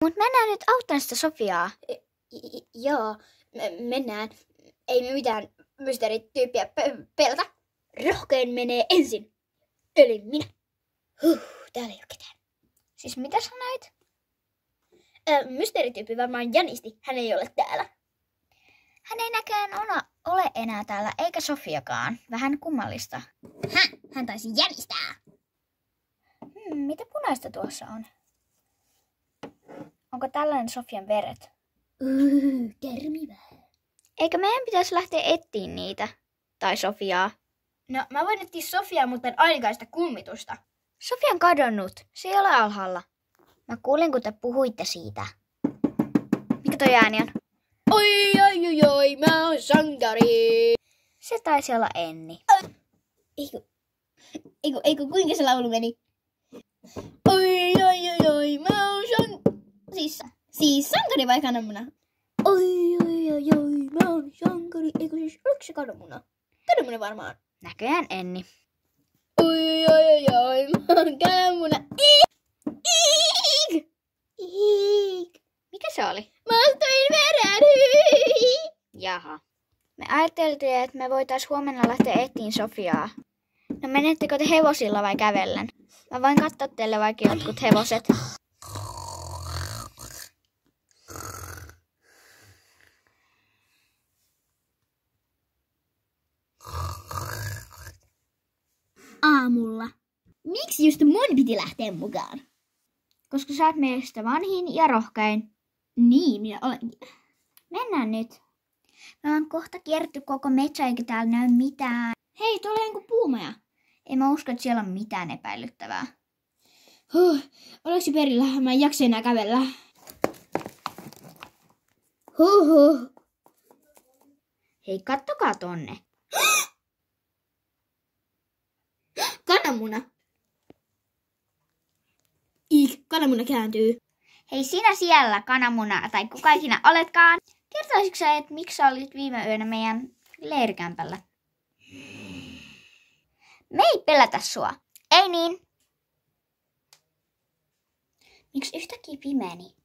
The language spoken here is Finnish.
Mut mennään nyt auttamaan sitä Sofiaa. Joo, mennään. Ei me mitään mysteerityyppiä pelata. Rohkein menee ensin. Eli minä. Täällä ei ole ketään. Siis mitä sanoit? Mysteerityyppi varmaan jänisti. Hän ei ole täällä. Hän ei näköjään ole enää täällä, eikä Sofiakaan. Vähän kummallista. Hän taisi jänistää. Mitä punaista tuossa on? Onko tällainen Sofian veret? Kärmivää. Eikö meidän pitäisi lähteä etsiin niitä? Tai Sofiaa? No, mä voin etsiä Sofiaa, mutta en ainakaan sitä kummitusta. Sofia on kadonnut. Se ei ole alhaalla. Mä kuulin, kun te puhuitte siitä. Mikä toi ääni on? Oi, mä oon sankari. Se taisi olla Enni. Eikö, kuinka se laulu meni? Oi, mä oon Siis sankari vai kananmuna? Oi, mä oon sankari. Eikö siis, oliko se kananmuna? Kananmuna varmaan. Näköjään Enni. Oi, mä oon kananmuna. Iik. Mikä se oli? Mä ostuin veren. Jaha. Me ajatteltiin, että me voitais huomenna lähteä etsiin Sofiaa. No menettekö te hevosilla vai kävellen? Mä voin katsoa teille vaikka jotkut hevoset. Aamulla. Miksi just mun piti lähteä mukaan? Koska sä oot meistä vanhin ja rohkein. Niin, minä olenkin. Mennään nyt. Me on kohta kierretty koko metsä eikä täällä näy mitään. Hei, tuolla on joku puumaja. En mä usko, että siellä on mitään epäilyttävää. Oliko se perillä? Mä en jaksa enää kävellä. Hei, kattokaa tonne. Kananmuna. Kananmuna kääntyy. Hei, sinä siellä, kananmuna, tai kuka ikinä oletkaan. Kertoisitko sä, että miksi sä olit viime yönä meidän leirikämpällä? Me ei pelätä sua. Ei niin? Miksi yhtäkkiä pimeni?